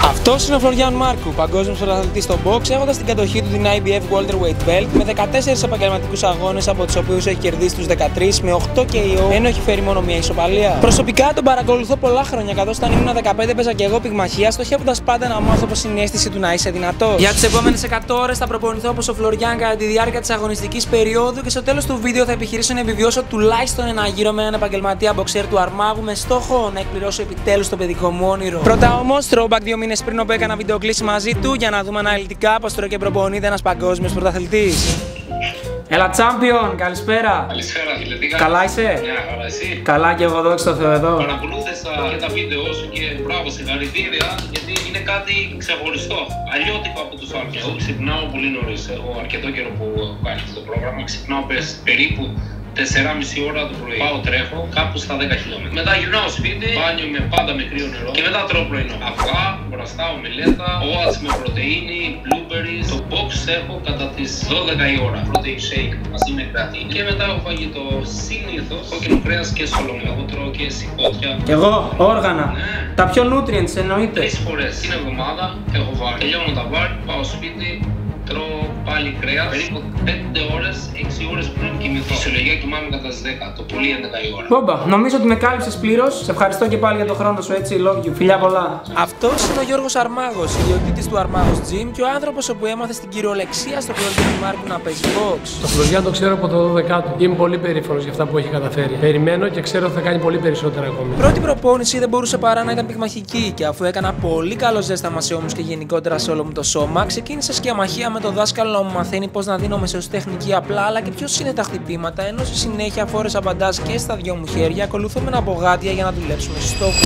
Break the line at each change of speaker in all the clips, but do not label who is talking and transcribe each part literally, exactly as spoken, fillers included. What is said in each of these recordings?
Αυτός είναι ο Φλωριάν Μάρκου, παγκόσμιος πρωταθλητής στο box, έχοντας στην κατοχή του την άι μπι εφ Welterweight Belt με δεκατέσσερις επαγγελματικούς αγώνες, από τους οποίους έχει κερδίσει τους δεκατρείς με οκτώ κέι ο, ενώ έχει φέρει μόνο μία ισοπαλία. Προσωπικά τον παρακολουθώ πολλά χρόνια, καθώς όταν ήμουν δεκαπέντε παίζα και εγώ πυγμαχία, στοχεύοντας πάντα να μάθω πως είναι η αίσθηση του να είσαι δυνατός. Για τις επόμενες εκατό ώρες θα προπονηθώ όπως ο Φλωριάν κατά τη διάρκεια της αγωνιστικής περίοδου και στο τέλος του βίντεο θα επιχειρήσω να επιβιώσω τουλάχιστον ένα γύρο με έναν επαγγελματία μποξέρ του Αρμάγου με στόχο να εκπληρώσω επιτέλους το παιδικό μου όνειρο. Πρώτα όμως, throwback δύο μήνες πριν όπου έκανα βιντεοκλήση μαζί του για να δούμε αναλυτικά πως τρώει και προπονείται ένας παγκόσμιος πρωταθλητής. Έλα, Champion, καλησπέρα.
Καλησπέρα, φίλε.
Καλά είσαι?
Μια χαρά, εσύ?
Καλά και εγώ, δόξα τω Θεώ εδώ.
Παρακολούθησα και τα βίντεο σου και μπράβο, συγχαρητήρια, γιατί είναι κάτι ξεχωριστό. Αλλιώτικο από τους άλλους. Εγώ ξυπνάω πολύ νωρίς. Έχω αρκετό καιρό που κάνει αυτό το πρόγραμμα. Ξυπνάω περίπου τέσσερα και μισή ώρα το πρωί. Πάω τρέχω κάπου στα δέκα χιλιόμετρα. Μετά γυρνάω σπίτι, μπάνιο με πάντα με κρύο νερό και μετά τρώω πρωινό. Αυγά, μπραστά, ομελέτα, oats με πρωτεΐνη, blueberries. Το box έχω κατά τις δώδεκα η ώρα. Protein shake μαζί με κρατίνη. Και μετά έχω φαγητό συνήθως κόκκινο κρέας και σολομή. Εγώ τρώω και σηκώτια.
Κι εγώ, όργανα.
Ναι.
Τα πιο nutrients εννοείται.
Τρεις φορές την εβδομάδα έχω βάλει. Τελειώνω τα βάλει, πάω σπίτι. Τρώω πάλι κρέας, περίπου πέντε ώρες, έξι ώρες πριν κοιμηθώ. Φυσιολογικά κοιμάμαι κατά τις δέκα, το πολύ έντεκα η ώρα.
Μπόμπα, νομίζω ότι με κάλυψες πλήρως. Σε ευχαριστώ και πάλι για τον χρόνο σου, έτσι. Love you. Φιλιά πολλά. Αυτός είναι ο Γιώργος Αρμάγος, ιδιοκτήτης του Αρμάγος Gym και ο άνθρωπος όπου έμαθε στην κυριολεξία στο Φλωριάν Μάρκου να παίζει box.
Το Φλωριάν το ξέρω από το δώδεκα του. Είμαι πολύ περήφανος για αυτά που έχει καταφέρει. Περιμένω και ξέρω ότι θα κάνει πολύ περισσότερα ακόμη.
Πρώτη προπόνηση δεν μπορούσε παρά να ήταν πυγμαχική και αφού έκανα πολύ καλό ζέσταμα σε ώμους και γενικότερα σε όλο μου το σώμα, ξεκίνησα σκιαμαχία με το δάσκαλο να μου μαθαίνει πώς να δίνω μεσαιωστεχνική απλά αλλά και πιο σύννετα χτυπήματα, ενώ στη συνέχεια φόρεσα μπαντάζ και στα δυο μου χέρια, ακολουθούμε από γάτια για να δουλέψουμε στους στόχους.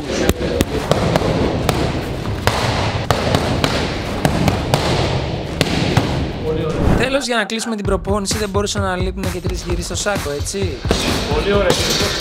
Τέλος, για να κλείσουμε την προπόνηση δεν μπορούσα να λείπουν και τρεις γύρι στο σάκο, έτσι.
Πολύ ωραία,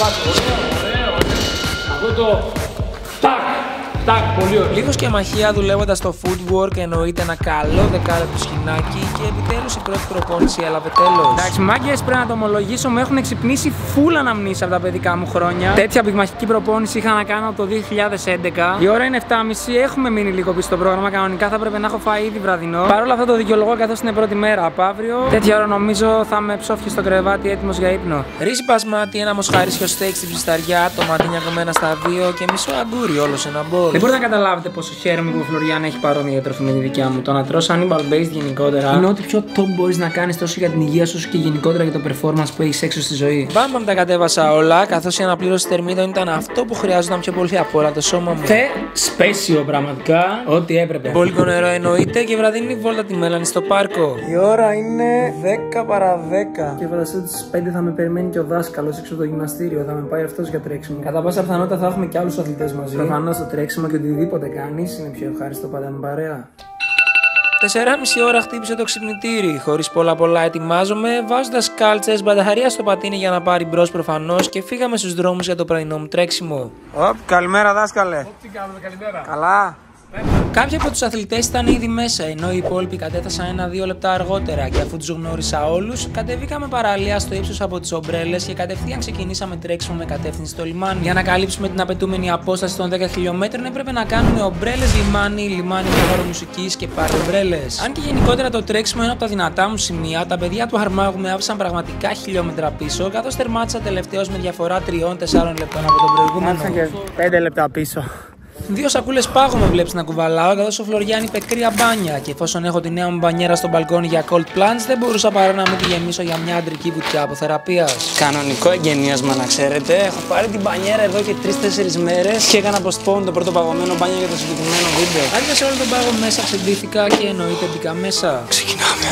ωραίο, ωραίο. Αυτό το τάκ. Τάκ, πολύ ωραία.
Λίγο σκιαμαχία δουλεύοντας στο footwork, εννοείται ένα καλό δεκάλεπτο σκηνάκι και επιτέλους η πρώτη προπόνηση έλαβε τέλος. Εντάξει, μάγκες, πρέπει να το ομολογήσω, με έχουν ξυπνήσει φουλ αναμνήσεις από τα παιδικά μου χρόνια. Τέτοια πυγμαχική προπόνηση είχα να κάνω από το δύο χιλιάδες έντεκα. Η ώρα είναι επτά και μισή, έχουμε μείνει λίγο πίσω στο πρόγραμμα. Κανονικά θα πρέπει να έχω φάει ήδη βραδινό. Παρ' όλα αυτά το δικαιολογώ καθώς είναι πρώτη μέρα. Από αύριο, τέτοια ώρα νομίζω θα είμαι ψόφιο στο κρεβάτι έτοιμος για ύπνο. Ρύζι πασμάτι, ένα μοσχαρίσιο στέικ στην ψισταριά, τοματίνια κομμένα στα δύο και μισό αγκούρι όλο σε ένα μπολ. Δεν μπορείτε να καταλάβετε πόσο χαίρομαι που ο Φλωριάν έχει παρόμοια διατροφή με τη δικιά μου. Το να τρως animal based γενικότερα είναι ό,τι πιο top μπορείς να κάνεις τόσο για την υγεία σου και γενικότερα για το performance που έχεις έξω στη ζωή. Μπαμπαμ τα κατέβασα όλα, καθώς η αναπλήρωση θερμίδων ήταν αυτό που χρειάζονταν πιο πολύ από όλα το σώμα μου. Θε σπέσιο πραγματικά, ό,τι έπρεπε. Μπόλικο νερό εννοείται και βραδινή βόλτα τη μέλανη στο πάρκο. Η ώρα είναι δέκα παρά δέκα. Και φανταστείτε ότι στις πέντε θα με περιμένει και ο δάσκαλος έξω από το γυμναστήριο. Θα με πάει αυτός για τρέξιμο. Κατά πάσα πιθανότητα θα έχουμε και άλλους αθλητές μαζί. Προφανώς το τρέξιμο και οτιδήποτε κάνεις είναι πιο ευχάριστο πάντα με παρέα. τέσσερα και μισή ώρα χτύπησε το ξυπνητήρι. Χωρίς πολλά πολλά ετοιμάζομαι, βάζοντας κάλτσες, μπαταρία στο πατίνι για να πάρει μπρος προφανώς και φύγαμε στους δρόμους για το πρωινό μου τρέξιμο. Οπ, καλημέρα δάσκαλε.
Τι κάνουμε, καλημέρα.
Καλά. Κάποιοι από τους αθλητές ήταν ήδη μέσα, ενώ οι υπόλοιποι κατέφτασαν ένα-δύο λεπτά αργότερα. Και αφού τους γνώρισα όλους, κατεβήκαμε παραλία στο ύψος από τις ομπρέλες και κατευθείαν ξεκινήσαμε τρέξιμο με κατεύθυνση στο λιμάνι. Για να καλύψουμε την απαιτούμενη απόσταση των δέκα χιλιόμετρων, έπρεπε να κάνουμε ομπρέλες λιμάνι, λιμάνι με χώρο μουσικής και πάρει ομπρέλες. Αν και γενικότερα το τρέξιμο είναι από τα δυνατά μου σημεία, τα παιδιά του Αρμάγου με άφησαν πραγματικά χιλιόμετρα πίσω, καθώς τερμάτισα τελευταίως με διαφορά τριών τεσσάρων λεπτών από τον προηγούμενο.
Άρχισαν και πέντε λεπτά πίσω.
Δύο σακούλες πάγο με βλέπεις να κουβαλάω, καθώς ο Φλωριάν είπε κρύα μπάνια. Και εφόσον έχω τη νέα μου μπανιέρα στο μπαλκόνι για cold plunge, δεν μπορούσα παρά να μην τη γεμίσω για μια αντρική βουτιά από θεραπείας. Κανονικό εγγενίασμα να ξέρετε. Έχω πάρει την μπανιέρα εδώ και τρεις τέσσερις μέρες και έκανα postpone το πρώτο παγωμένο μπάνιο για το συγκεκριμένο βίντεο. Άρχισε όλο τον πάγο μέσα, ξεντήθηκα και εννοείται μπήκα μέσα. Ξεκινάμε.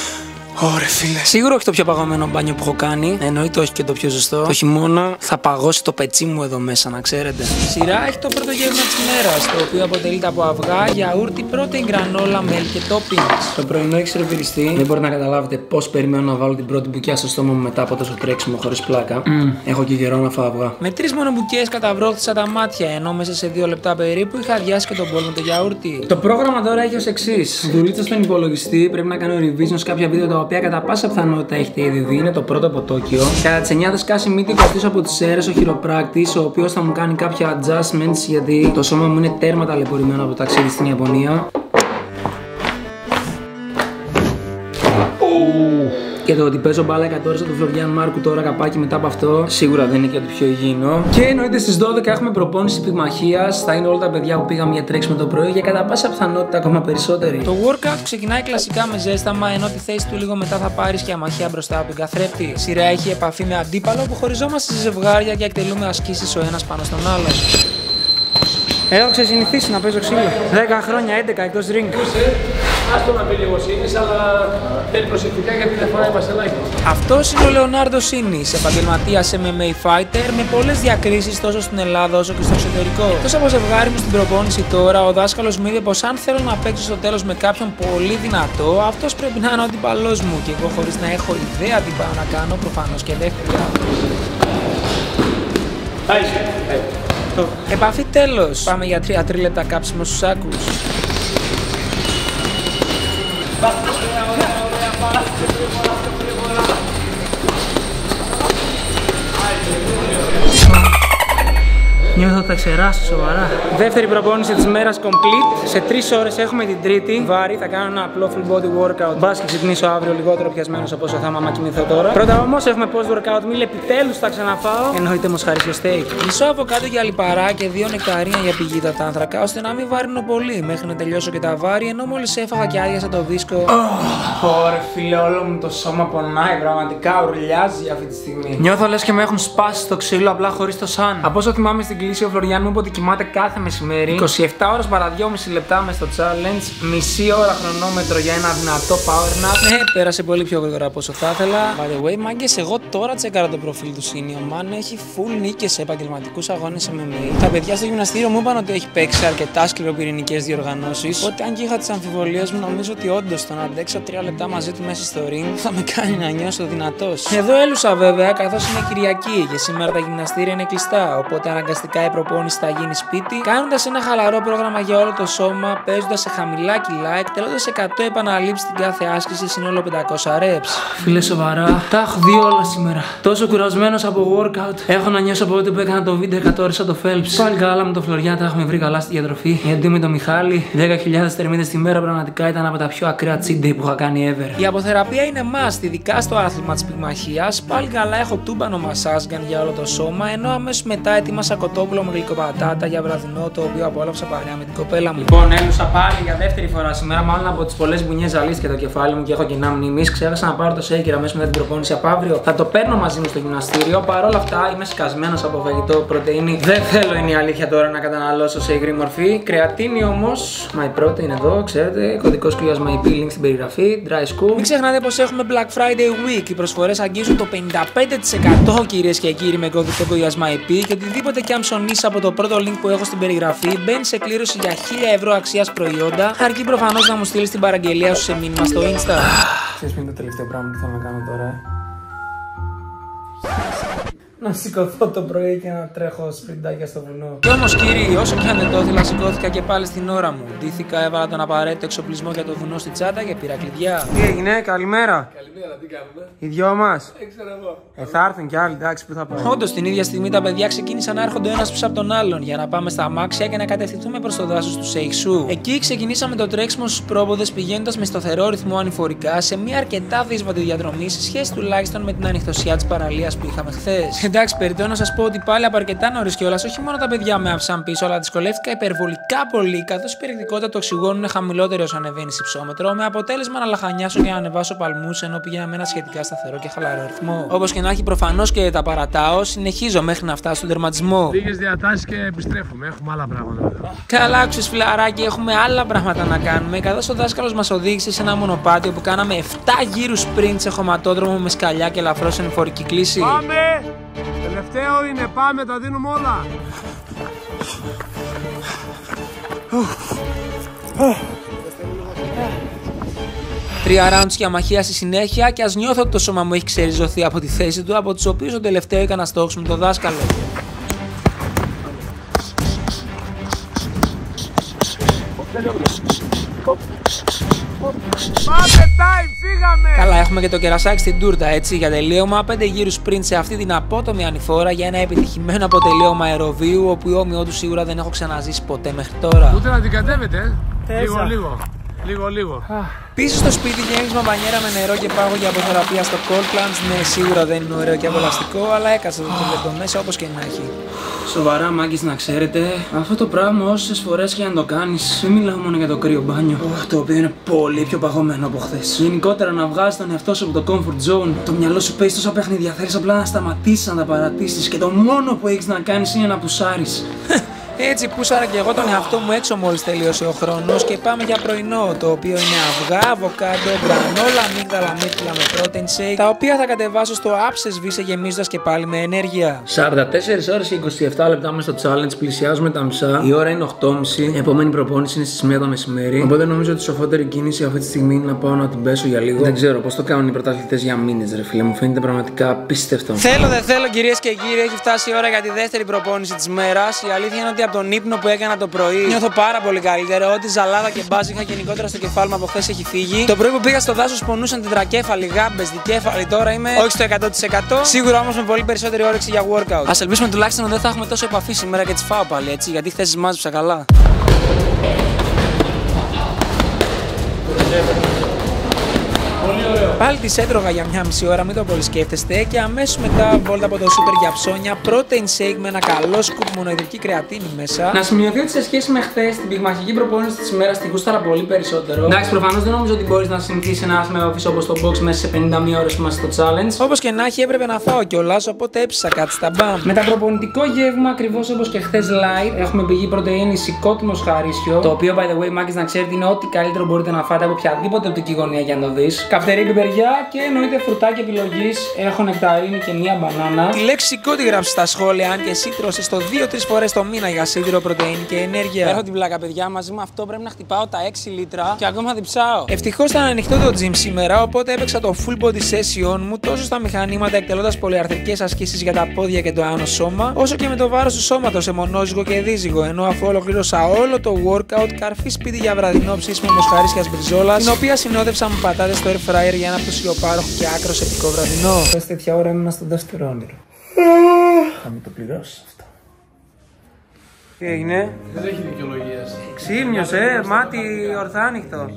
Ωραία, φίλε. Σίγουρα όχι το πιο παγωμένο μπάνιο που έχω κάνει. Εννοείται όχι και το πιο ζεστό. Το χειμώνα θα παγώσει το πετσί μου εδώ μέσα, να ξέρετε. Σειρά έχει το πρώτο γεύμα τη ημέρα, το οποίο αποτελείται από αυγά, γιαούρτι, πρώτη γκρανόλα, μέλι και toppings. Το πρωινό έχει σερβιριστεί. Δεν μπορείτε να καταλάβετε πώ περιμένω να βάλω την πρώτη μπουκιά στο στόμα μου μετά από τόσο τρέξιμο χωρίς πλάκα. Mm. Έχω και καιρό να φάω αυγά. Με τρεις μόνο μπουκιές καταβρόχθησα τα μάτια, ενώ μέσα σε δύο λεπτά περίπου είχα αδειάσει και τον μπολ με το γιαούρτι. Το πρόγραμμα τώρα έχει ως εξής. Δουλίτσα στον υπολογιστή, πρέπει να κάνω revision σε κάποια βίντεο τα οποία κατά πάσα πιθανότητα έχετε ήδη δει, είναι το πρώτο από Τόκιο. Κατά τις εννιά θα σκάσει μύτη κοστής από τις αίρες ο χειροπράκτης, ο οποίος θα μου κάνει κάποια adjustments γιατί το σώμα μου είναι τέρμα ταλαιπωρημένο από το ταξίδι στην Ιαπωνία. Και το ότι παίζω μπάλα εκατό ώρες από τον Φλωριάν Μάρκου τώρα καπάκι μετά από αυτό, σίγουρα δεν είναι και το πιο υγιεινό. Και εννοείται στις δώδεκα έχουμε προπόνηση πυγμαχίας. Θα είναι όλα τα παιδιά που πήγαμε για τρέξιμο το πρωί και κατά πάσα πιθανότητα ακόμα περισσότεροι. Το workout ξεκινάει κλασικά με ζέσταμα, ενώ τη θέση του λίγο μετά θα πάρεις και αμαχία μπροστά από τον καθρέπτη. Σειρά έχει επαφή με αντίπαλο που χωριζόμαστε σε ζευγάρια και εκτελούμε ασκήσεις ο ένας πάνω στον άλλον. Έχω ξεσυνηθίσει να παίζω ξύλο. δέκα χρόνια, έντεκα εκτός ring.
Άστο να πει λίγο Σίνης, αλλά θέλει προσεκτικά γιατί δεν φοράει βασελάκι.
Αυτός είναι ο Λεωνάρντο Σίνης, επαγγελματίας εμ εμ έι fighter με πολλές διακρίσεις τόσο στην Ελλάδα όσο και στο εξωτερικό. Εκτός από ζευγάρι μου στην προπόνηση τώρα, ο δάσκαλος μου είδε πως αν θέλω να παίξω στο τέλος με κάποιον πολύ δυνατό, αυτός πρέπει να είναι ο αντίπαλός μου. Και εγώ χωρίς να έχω ιδέα τι πάω να κάνω, προφανώς και δέχτηκα. Επαφή τέλος. Πάμε για τρία τρίλεπτα κάψιμο στους άκους. Νιώθω ότι θα ξεράσω σοβαρά. Δεύτερη προπόνηση της μέρας complete. Σε τρεις ώρες έχουμε την τρίτη. Βάρη, θα κάνω ένα απλό full body workout. Μπας και ξυπνήσω αύριο λιγότερο πιασμένος από όσο θα είμαι άμα κοιμηθώ τώρα. Πρώτα όμως έχουμε post workout meal. Επιτέλους θα ξαναφάω. Εννοείται μοσχαρίσιο steak. Μισό αβοκάντο για λιπαρά και δύο νεκταρίνια για πηγή τα άνθρακα, ώστε να μην βάρινω πολύ μέχρι να τελειώσω και τα βάρη. Ενώ μόλις έφαγα και άδειασα το δίσκο. Ωρε φίλε, όλο μου το σώμα πονάει. Πραγματικά ουρλιάζει αυτή τη στιγμή. Νιώθω λες και με έχουν σπάσει στο ξύλο απλά χωρίς το σαν. Από όσο θυμάμαι στην ο Φλωριάν μου είπε ότι κοιμάται κάθε μεσημέρι είκοσι επτά ώρες παρά δυόμιση λεπτά μες στο challenge, μισή ώρα χρονόμετρο για ένα δυνατό power nap. Ναι, πέρασε πολύ πιο γρήγορα από όσο θα ήθελα. By the way, μάγκες, εγώ τώρα τσέκαρα το προφίλ του Σίνη. Ο Μάν έχει full νίκες σε επαγγελματικούς αγώνες εμ εμ έι. Τα παιδιά στο γυμναστήριο μου είπαν ότι έχει παίξει αρκετά σκληροπυρηνικές διοργανώσεις. Οπότε αν και είχα τις αμφιβολίες μου, νομίζω ότι όντως το να αντέξω τρία λεπτά μαζί του μέσα στο ring θα με κάνει να νιώσω δυνατός. Εδώ έλουσα βέβαια, καθώς είναι Κυριακή και σήμερα τα γυμναστήρια είναι κλειστά. Οπότε αναγκαστικά η προπόνηση θα γίνει σπίτι, κάνοντας ένα χαλαρό πρόγραμμα για όλο το σώμα, παίζοντας σε χαμηλά κιλά, εκτελώντας εκατό επαναλήψεις στην κάθε άσκηση, σύνολο πεντακόσια reps. Φίλε, σοβαρά, τα έχω δει όλα σήμερα. Τόσο κουρασμένος από workout. Έχω να νιώσω από τότε που έκανα το βίντεο εκατό ώρες από το Phelps. Πάλι καλά με το Φλωριάν, τα έχουμε βρει καλά στη διατροφή. Γιατί με το Μιχάλη, δέκα χιλιάδες θερμίδες τη μέρα πραγματικά ήταν από τα πιο ακραία cheat day που είχα κάνει ever. Η αποθεραπεία είναι must, ειδικά στο άθλημα της πυγμαχίας. Πάλι καλά έχω τούμπανο massage gun για όλο το σώμα, ενώ αμέσως μετά ετοίμασα κοτόπουλο με γλυκοπατάτα για βραδινό, το οποίο απόλαυσα παρέα με την κοπέλα μου. Λοιπόν, έλουσα πάλι για δεύτερη φορά σήμερα, μάλλον από τις πολλές μπουνιές ζαλίστηκε το κεφάλι μου και έχω κοινά μνημείς. Ξέχασα να πάρω το shaker αμέσως μετά την προπόνηση από αύριο. Θα το παίρνω μαζί μου στο γυμναστήριο. Παρ' όλα αυτά είμαι σκασμένος από φαγητό πρωτεΐνη. Δεν θέλω, είναι η αλήθεια τώρα, να καταναλώσω σε υγρή μορφή. Κρεατίνη όμως, my protein εδώ, ξέρετε. Κωδικός κλειάς MyP, link στην περιγραφή. Dry school. Μην ξεχνάτε πως έχουμε Black Friday Week. Οι προσφορές αγγίζουν το πενήντα πέντε τοις εκατό κυρίες και κύριοι με κωδικό κλειάς MyP και οτιδήποτε και αν ψωνίσει από το πρώτο link που έχω στην περιγραφή μπαίνει σε κλήρωση για χίλια ευρώ αξίας προϊόντα, αρκεί προφανώς να μου στείλεις την παραγγελία σου σε μήνυμα στο Insta. Ξέρεις ποιο είναι το τελευταίο πράγμα που θα με κάνω τώρα, ε? Να σηκωθώ το πρωί και να τρέχω σπριντάκια στο βουνό. Κι όμως κύριοι, όσο και αν δεν το ήθελα, σηκώθηκα και πάλι στην ώρα μου. Ντύθηκα, έβαλα τον απαραίτητο εξοπλισμό για το βουνό στη τσάντα και πήρα κλειδιά. Τι έγινε, καλημέρα.
Καλημέρα, τι κάνουμε?
Οι δυο μας.
Δεν ξέρω εγώ.
Ε, θα έρθουν κι άλλοι, εντάξει, που θα πάμε. Όντως, την ίδια στιγμή τα παιδιά ξεκίνησαν να έρχονται ο ένας πίσω από τον άλλον για να πάμε στα αμάξια και να κατευθυνθούμε προς το δάσος του Σεϊξού. Εκεί ξεκινήσαμε το τρέξιμο στους πρόποδες πηγαίνοντας με σταθερό ρυθμό ανηφορικά σε μια αρκετά δύσβατη διαδρομή σε σχέση τουλάχιστον με την ανοιχτοσιά της παραλίας που είχαμε χθες. Εντάξει, περιττώ να σας πω ότι πάλι από αρκετά νωρίς κιόλας, όχι μόνο τα παιδιά με άφησαν πίσω, αλλά δυσκολεύτηκα υπερβολικά πολύ, καθώς η περιεκτικότητα του οξυγόνου είναι χαμηλότερη όσο ανεβαίνει υψόμετρο, με αποτέλεσμα να λαχανιάσω και να ανεβάσω παλμούς ενώ πήγαινα με ένα σχετικά σταθερό και χαλαρό ρυθμό. Όπως και να έχει, προφανώς και τα παρατάω, συνεχίζω μέχρι να φτάσω στον τερματισμό.
Λίγες διατάσεις και επιστρέφουμε. Έχουμε άλλα πράγματα.
Καλά, άκουσες φιλαράκι, έχουμε άλλα πράγματα να κάνουμε. Καθώς ο δάσκαλος μας οδήγησε σε ένα μονοπάτι όπου κάναμε επτά γύρους sprint σε χωματόδρομο με σκαλιά και ελαφρώς ενφορική κλίση.
Πάμε! Τελευταίο είναι, πάμε, τα δίνουμε όλα.
Τρία rounds για μαχία στη συνέχεια και ας νιώθω ότι το σώμα μου έχει ξεριζωθεί από τη θέση του, από τους οποίους το τελευταίο έκανα στόχους με τον δάσκαλο.
Πάμε time, φύγαμε!
Καλά, έχουμε και το κερασάκι στην τούρτα, έτσι, για τελείωμα. πέντε γύρους sprint σε αυτή την απότομη ανηφόρα για ένα επιτυχημένο αποτελείωμα αεροβίου, όπου όμοιό του σίγουρα δεν έχω ξαναζήσει ποτέ μέχρι τώρα.
Ούτε να την κατέβετε, ε. Λίγο, λίγο. Λίγο, λίγο.
Πίσω στο σπίτι γέμισμα μπανιέρα με νερό και πάγο για αποθεραπεία στο cold plunge. Ναι, σίγουρα δεν είναι ωραίο και απολαυστικό, αλλά έκατσα το τελετό μέσα όπως και να έχει. Σοβαρά, μάγκες, να ξέρετε, αυτό το πράγμα όσες φορές και αν το κάνεις, μην μιλάω μόνο για το κρύο μπάνιο, το οποίο είναι πολύ πιο παγωμένο από χθες. Γενικότερα, να βγάζεις τον εαυτό σου από το comfort zone, το μυαλό σου παίζει τόσα παιχνίδια. Θέλεις απλά να σταματήσεις να τα παρατήσεις και το μόνο που έχεις να κάνεις είναι να πουσάρεις. Έτσι πούσαρα και εγώ τον εαυτό μου έξω μόλις τελείωσε ο χρόνος και πάμε για πρωινό, το οποίο είναι αυγά, αβοκάντο, γκρανόλα, αμύγδαλα μύτλα με protein shake, τα οποία θα κατεβάσω στο άψες βίσε γεμίζοντας και πάλι με ενέργεια. σαράντα τέσσερις ώρες και είκοσι επτά λεπτά μέσα στο challenge, πλησιάζουμε τα μισά, η ώρα είναι οκτώ και μισή, η επόμενη προπόνηση είναι στις μία το μεσημέρι, οπότε νομίζω ότι η σοφότερη κίνηση αυτή τη στιγμή είναι να πάω να την πέσω για λίγο. Δεν ξέρω πώς το κάνουν οι πρωταθλητές για μήνες, ρε φίλε, μου φαίνεται πραγματικά απίστευτο. Θέλω, δεν θέλω, κυρίες και κύριοι, έχει φτάσει η ώρα για τη δεύτερη προπόνηση της μέρας. Η αλήθεια είναι ότι από τον ύπνο που έκανα το πρωί νιώθω πάρα πολύ καλύτερο. Ό,τι ζαλάδα και μπάζ είχα γενικότερα στο κεφάλι μου από χθες έχει φύγει. Το πρωί που πήγα στο δάσος πονούσαν τετρακέφαλοι, γάμπες, δικέφαλοι. Τώρα είμαι όχι στο εκατό τοις εκατό. Σίγουρα όμως με πολύ περισσότερη όρεξη για workout. Ας ελπίσουμε τουλάχιστον ότι δεν θα έχουμε τόσο επαφή σήμερα και τις φάω πάλι, έτσι, γιατί χθες τις μάζεψα καλά. Πάλι τις έτρωγα για μια μισή ώρα, μην το πολύ σκέφτεστε, και αμέσως μετά βόλτα από το σούπερ για ψώνια, protein shake με ένα καλό σκουπ μονοειδρική κρεατίνη μέσα. Να σημειωθεί ότι σε σχέση με χθες, την πυγμαχική προπόνηση της ημέρας τη γούσταρα πολύ περισσότερο. Εντάξει, προφανώς δεν νομίζω ότι μπορείς να συνηθίσεις ένα άθλημα επαφής όπως το box μέσα σε πενήντα μία ώρες που είμαστε στο challenge. Όπως και να έχει, έπρεπε να φάω κιόλας, οπότε έψησα κάτι στα μπαμ. Μεταπροπονητικό γεύμα, ακριβώς όπως και χθες light, έχουμε πηγή πρωτεΐνη σικότιμος χαρίσιο, το οποίο by the way, μάγκες, να ξέρετε, είναι ό,τι καλύτερο μπορείτε να φάτε από οποιαδήποτε οπτική γωνία για να το δεις. Καυτερή και εννοείται φρουτάκι επιλογής. Έχω νεκταρίνη και μία μπανάνα. Τη λέξη σηκώ τη γράψει στα σχόλια, αν και εσύ τρώσες το δύο τρεις φορές το μήνα για σίδηρο, πρωτεΐνη και ενέργεια. Έχω την πλάκα, παιδιά, μαζί με αυτό πρέπει να χτυπάω τα έξι λίτρα και ακόμα διψάω. Ευτυχώς ήταν ανοιχτό το gym σήμερα, οπότε έπαιξα το full body session μου τόσο στα μηχανήματα εκτελώντας πολυαρθρικές ασκήσεις για τα πόδια και το άνω σώμα, όσο και με το βάρος του σώματος σε μονόζυγο και δίζυγο. Ενώ αφού ολοκλήρωσα όλο το workout, καρφί σπίτι για βραδινό ψήσιμο μοσχαρίσιας μπριζόλας, την οποία συνόδευσα με πατάτες στο air fryer για ένα αυτοσιοπάροχο και άκρος επικό βραδινό. Πες τέτοια ώρα ήμουν στο δεύτερο όνειρο. Θα μου το πληρώσεις αυτό. Τι έγινε?
Δεν έχει δικαιολογίες.
Ξύμνιος, ε, μάτι ορθάνυχτο.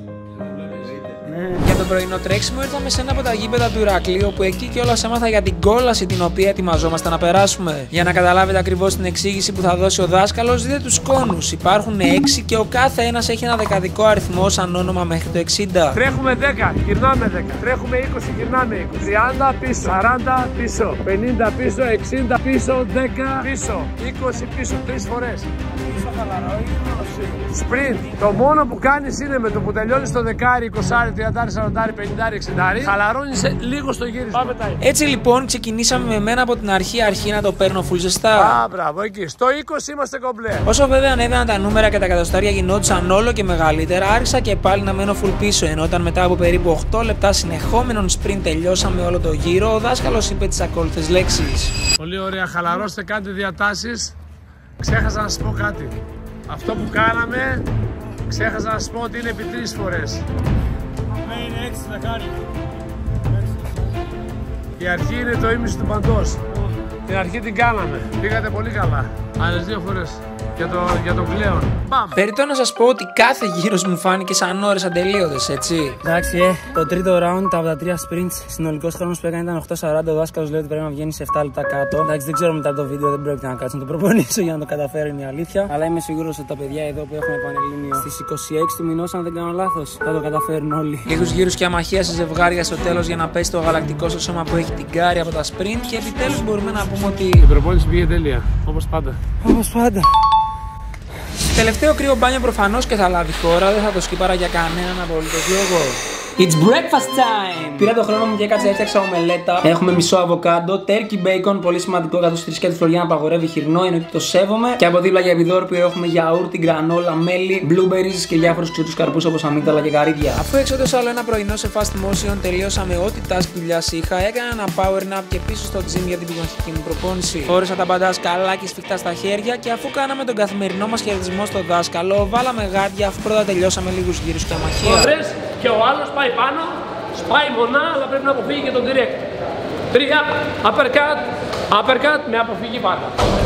Mm. Για το πρωινό τρέξιμο ήρθαμε σε ένα από τα γήπεδα του Ηρακλείου, όπου εκεί κιόλας έμαθα για την κόλαση την οποία ετοιμαζόμαστε να περάσουμε. Για να καταλάβετε ακριβώς την εξήγηση που θα δώσει ο δάσκαλος, δείτε τους κόνους. Υπάρχουν έξι και ο κάθε ένας έχει ένα δεκαδικό αριθμό σαν όνομα μέχρι το εξήντα.
Τρέχουμε δέκα, γυρνάμε δέκα. Τρέχουμε είκοσι, γυρνάμε είκοσι. τριάντα πίσω, σαράντα πίσω, πενήντα πίσω, εξήντα πίσω, δέκα πίσω, είκοσι πίσω. Τρεις φορές. Πίσω χαλαρό ή sprint. Το μόνο που κάνεις είναι με το που τελειώνεις το δεκάρι, είκοσι, τριάντα, σαράντα, πενήντα, εξήντα, χαλαρώνεις λίγο στο γύρισμα.
Έτσι λοιπόν ξεκινήσαμε με μένα από την αρχή αρχή να το παίρνω full ζεστά.
Α, μπράβο, εκεί. Στο είκοσι είμαστε κομπλέ.
Όσο βέβαια ανέβαιναν τα νούμερα και τα εκατοστάρια γινόντουσαν όλο και μεγαλύτερα, άρχισα και πάλι να μένω full πίσω. Ενώ όταν μετά από περίπου οκτώ λεπτά συνεχόμενων sprint τελειώσαμε όλο το γύρο, ο δάσκαλος είπε τις ακόλουθες λέξεις.
Πολύ ωραία, χαλαρώστε, κάντε διατάσεις. Ξέχασα να σας πω κάτι. Αυτό που κάναμε, ξέχασα να σας πω ότι είναι επί τρεις φορές.
Είναι έξι να κάνει.
Η αρχή είναι το ίμιση του παντός. Την αρχή την κάναμε. Πήγατε πολύ καλά. Άλλες δύο φορές. Για το, για το πλέον. Πάμε.
Περιττό να σας πω ότι κάθε γύρος μου φάνηκε σαν ώρες ατελείωτες, έτσι.
Εντάξει, ε, το τρίτο round, τα ογδόντα τρία sprints, συνολικός χρόνος που έκανε ήταν οκτώ σαράντα. Ο δάσκαλος λέει ότι πρέπει να βγαίνει σε επτά λεπτά κάτω. Εντάξει, δεν ξέρω μετά από το βίντεο, δεν πρόκειται να κάτσω να το προπονήσω για να το καταφέρω, είναι η αλήθεια. Αλλά είμαι σίγουρος ότι τα παιδιά εδώ που έχουμε πανελλήνιο στις είκοσι έξι του μηνός, αν δεν κάνω λάθος, θα το καταφέρουν όλοι.
Λίγους γύρους και αμαχία σε ζευγάρια στο τέλος για να πέσει το γαλακτικό στο σώμα που έχει την κάρη από τα sprint και επιτέλους μπορούμε να πούμε ότι
η προπόνηση πήγε τέλεια, όπως πάντα.
Όπως πάντα.
Τελευταίο κρύο μπάνιο προφανώς και θα λάβει χώρα, δεν θα το σκύπαρα για κανέναν απολύτως λόγο. It's breakfast time! Πήρα το χρόνο μου και έκατσα, έφτιαξα ομελέτα. Έχουμε μισό αβοκάντο, turkey bacon, πολύ σημαντικό καθώς η θρησκεία του Φλωριάν απαγορεύει χοιρινό, είναι ότι το σέβομαι. Και από δίπλα για επιδόρπιο έχουμε γιαούρτι, γκρανόλα, μέλι, blueberries και διάφορους ξηρούς καρπούς όπως αμύγδαλα και καρύδια. Αφού έξω άλλο ένα πρωινό σε fast motion, τελείωσαμε ό,τι task δουλειάς είχα, έκανα ένα power nap και πίσω στο gym για την πυγμαχική μου προπόνηση. Φόρεσα τα μπαντάζ καλά και σφιχτά στα χέρια και αφού κάναμε τον καθημερινό μας χαιρετισμό στο δάσκαλο, βάλαμε γάντια αφού πρώτα τελειώσαμε λίγους γύρους και αμαχία.
Και ο άλλος πάει πάνω, σπάει μονά, αλλά πρέπει να αποφύγει και τον direct. Τρία, uppercut, uppercut με αποφύγη πάντα.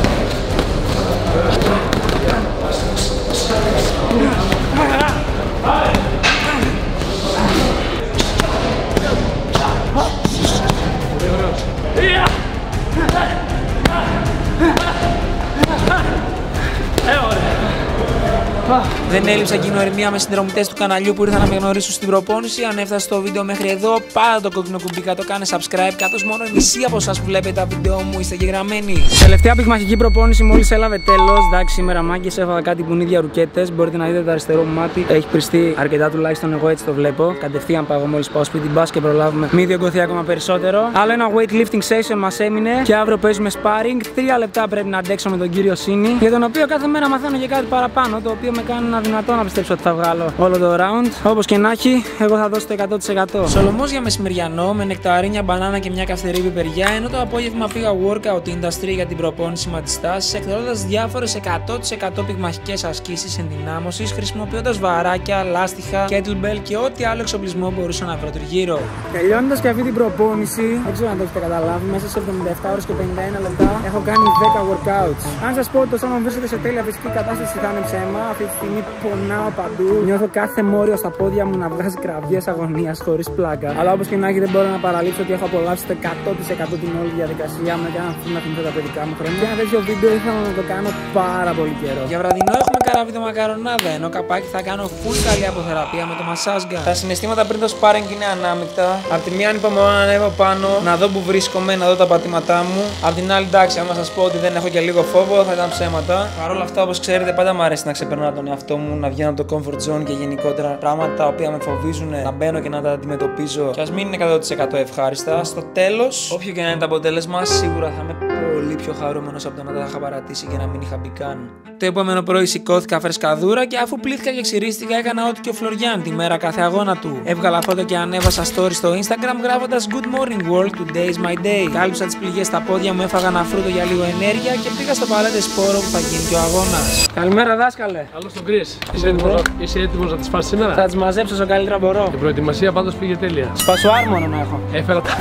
Δεν έλειψα κοινοερμία με συνδρομητές του καναλιού που ήρθαν να με γνωρίσουν στην προπόνηση. Αν έφτασε το βίντεο μέχρι εδώ, πάρε το κόκκινο κουμπί κάτω, κάνε subscribe. Καθώς μόνο η μισή από εσάς που βλέπετε τα βίντεο μου είστε εγγεγραμμένοι. Τελευταία πυγμαχική προπόνηση μόλις έλαβε τέλος. Εντάξει, σήμερα μάγκες έφαγα κάτι πουνίδια ρουκέτες. Μπορείτε να δείτε το αριστερό μου μάτι. Έχει πριστεί αρκετά, τουλάχιστον εγώ έτσι το βλέπω. Κατευθείαν πάω μόλις πάω σπίτι, μπας και προλάβουμε. Μη διωγγωθεί ακόμα περισσότερο. Άλλο ένα weightlifting session μας έμεινε και αύριο παίζουμε sparring. Τρία λεπτά πρέπει να αντέξω με τον κύριο Σίνη, για τον οποίο κάθε μέρα μαθαίνω και κάτι παραπάνω, το οποίο με κάνει να δυνατό να πιστέψω ότι θα βγάλω όλο το round. Όπως και να έχει, εγώ θα δώσω το εκατό τοις εκατό. Σολομός για μεσημεριανό με νεκταρίνια, μπανάνα και μια καυτερή πιπεριά. Ενώ το απόγευμα πήγα workout industry για την προπόνηση ματιστάς, εκτελώντας διάφορες εκατό τοις εκατό πυγμαχικές ασκήσεις ενδυνάμωσης, χρησιμοποιώντας βαράκια, λάστιχα, kettlebell και ό,τι άλλο εξοπλισμό μπορούσα να βρω τριγύρω. Τελειώνοντας και αυτή την προπόνηση, δεν ξέρω αν το έχετε καταλάβει, μέσα σε εβδομήντα επτά ώρες και πενήντα ένα λεπτά έχω κάνει δέκα workouts. Αν σας πω ότι το σώμα μου βρίσκεται σε τέλεια φυσική κατάσταση, θα είναι ψέμα. Αυτή τη στιγμή πονάω παντού. Νιώθω κάθε μόριο στα πόδια μου να βγάζει κραυγές αγωνίας χωρίς πλάκα. Αλλά όπως και να έχει, δεν μπορώ να παραλείψω ότι έχω απολαύσει το εκατό τοις εκατό την όλη διαδικασία μου και να θυμηθώ τα παιδικά μου χρόνια. Και ένα τέτοιο βίντεο ήθελα να το κάνω πάρα πολύ καιρό. Για βραδινό έχουμε καράβι μακαρονάδα, ενώ καπάκι θα κάνω full καλή αποθεραπεία με το massage gun. Τα συναισθήματα πριν το sparring είναι ανάμεικτα. Απ' τη μία ανυπομονώ να ανέβω πάνω, να δω που βρίσκομαι, να δω τα πατήματά μου. Απ' την άλλη, εντάξει, άμα σας πω ότι δεν έχω και λίγο φόβο, θα ήταν ψέματα. Παρ' όλα αυτά, όπως ξέρετε, πάντα μου αρέσει να ξεπερνάω τον εαυτό μου, να βγαίνω από το comfort zone και γενικότερα πράγματα τα οποία με φοβίζουν να μπαίνω και να τα αντιμετωπίζω. Και ας μην είναι εκατό τοις εκατό ευχάριστα. Στο τέλος, όποιο και να είναι το αποτέλεσμα, σίγουρα θα είμαι πολύ πιο χαρούμενος από το να τα είχα παρατήσει και να μην είχα μπει καν. Το επόμενο πρωί σηκώθηκα φρεσκαδούρα και αφού πλήθηκα και ξυρίστηκα, έκανα ό,τι και ο Φλωριάν τη μέρα κάθε αγώνα του. Έβγαλα φώτο και ανέβασα story στο Instagram γράφοντας Good morning world, today is my day. Κάλυψα τις πληγές στα πόδια μου, έφαγα ένα φρούτο για λίγο ενέργεια και πήγα στο παλέτε σπόρο που θα γίνει και ο αγώνας. Καλημέρα, δάσκαλε.
Καλώς τον Chris. Είσαι έτοιμος, είσαι έτοιμος να τις φας σήμερα?
Θα τις μαζέψω όσο καλύτερα μπορώ.
Η προετοιμασία πάντως πήγε τέλεια.
Σπασουάρμονο να έχω.
Έφερα τα.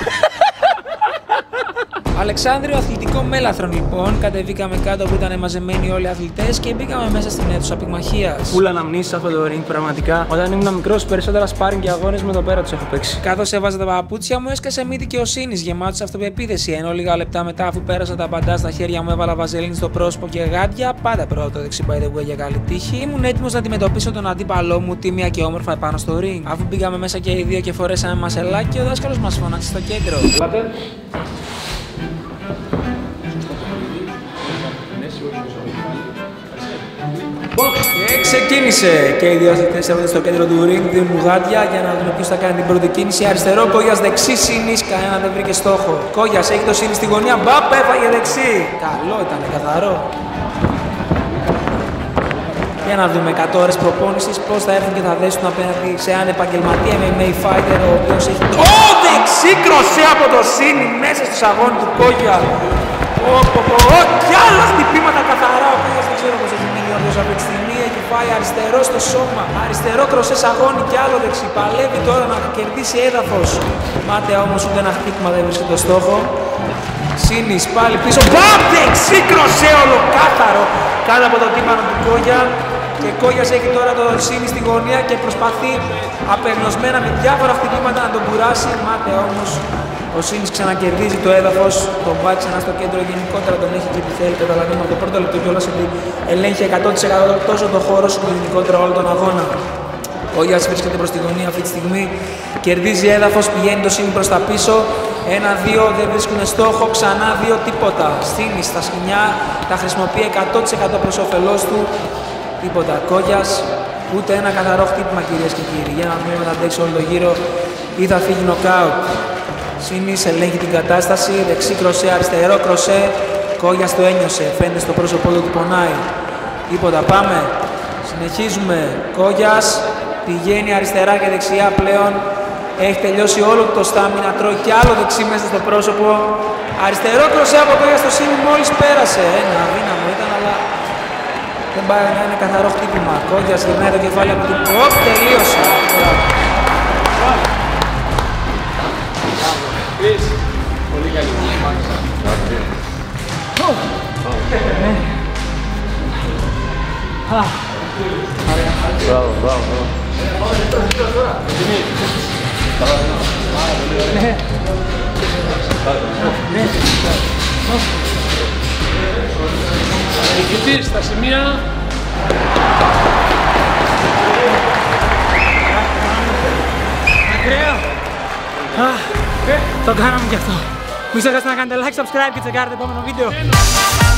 Αλεξάνδριο αθλητικό μέλαθρον λοιπόν. Κατεβήκαμε κάτω που ήταν μαζεμένοι όλοι οι αθλητές και μπήκαμε μέσα στην αίθουσα πυγμαχίας. Φούλα αναμνήσεις αυτό το ring, πραγματικά. Όταν ήμουν μικρός, περισσότερα sparring και αγώνες με το πέρα τους έχω παίξει. Καθώς έβαζα τα παπούτσια μου, έσκασε μύτη και ο Σίνης γεμάτος αυτοπεποίθηση. Ενώ λίγα λεπτά μετά, αφού πέρασα τα παντά στα χέρια μου, έβαλα βαζελίνη στο πρόσωπο και γάντια. Πάντα πρώτο δεξί by the way για καλή τύχη. Ήμουν έτοιμος να αντιμετωπίσω τον αντίπαλό μου τίμια και όμορφα επάνω στο ring. Αφού πήγαμε μέσα και οι δύο και φορέσαμε μασελάκι, ο δάσκαλος μας φώναξε στο κέντρο. Και ξεκίνησε! Και οι δύο αθλητές έρχονται στο κέντρο του ring, δίνουν γάντια για να δουν ποιος θα κάνει την πρώτη κίνηση. Αριστερό, Κόγιας δεξί, Σίνης, κανένα δεν βρήκε στόχο. Κόγιας έχει το Σίνη στη γωνία, μπαπ, έφαγε δεξί. Καλό ήταν, καθαρό. Για να δούμε εκατό ώρες προπόνησης πώς θα έρθουν και θα δέσουν απέναντι σε έναν επαγγελματία εμ εμ έι fighter ο οποίος έχει το oh, δεξί κροσέ από το Σίνη μέσα στους αγώνες του Κόγια. Oh, oh, oh, oh, κι άλλα χτυπήματα καθαρά. Ο Κόγιας δεν ξέρω πώς έχει μείνει όντως αυτή τη στιγμή. Έχει φάει αριστερό στο σώμα. Αριστερό κροσέ αγώνη κι άλλο δεξί. Παλεύει τώρα να κερδίσει έδαφος. Μάταια όμως ούτε ένα χτύπημα δεν βρίσκει το στόχο. Σίνης πάλι πίσω. Μπαμ! Δεξί κροσέ ολοκάθαρο κάτω από το τύπανο του Κόγια. Και Κόγιας έχει τώρα το Σίνη στη γωνία και προσπαθεί απεγνωσμένα με διάφορα χτυπήματα να τον κουράσει. Μάταια όμως ο Σίνης ξανακερδίζει το έδαφος, τον πάει ξανά στο κέντρο, γενικότερα τον έχει και επιθέλει. Καταλαβαίνουμε από το πρώτο λεπτό κιόλας ότι ελέγχει εκατό τοις εκατό τόσο το χώρο σου και γενικότερα όλο τον αγώνα. Ο Κόγιας βρίσκεται προς τη γωνία αυτή τη στιγμή, κερδίζει έδαφος, πηγαίνει το Σίνη προς τα πίσω. Ένα-δύο δεν βρίσκουν στόχο, ξανά δύο τίποτα. Σίνης στα σκηνιά, τα χρησιμοποιεί εκατό τοις εκατό προς όφελός του. Τίποτα. Κόγιας, ούτε ένα καθαρό χτύπημα κυρίες και κύριοι. Για να δούμε αν θα αντέξει όλο το γύρο ή θα φύγει νοκάουτ. Σίνης ελέγχει την κατάσταση, δεξί κροσέ, αριστερό κροσέ. Κόγιας το ένιωσε, φαίνεται στο πρόσωπό του ότι πονάει. Τίποτα, πάμε. Συνεχίζουμε. Κόγιας πηγαίνει αριστερά και δεξιά πλέον. Έχει τελειώσει όλο το στάμινα, τρώει κι άλλο δεξί μέσα στο πρόσωπο. Αριστερό κροσέ από Κόγια στο Σίνη μόλις πέρασε. Ένα αδύναμο ήταν, αλλά δεν πάει να είναι καθαρό χτύπημα. Κόγιας γυρνάει το κεφάλι από την... Ωπ, τελείωσε.
Μπράβο, μπράβο. Νικητής στα σημεία.
Ακραίο. Το κάναμε κι αυτό. Μην ξεχάσετε να κάνετε like, subscribe και τσεκάρετε το επόμενο βίντεο.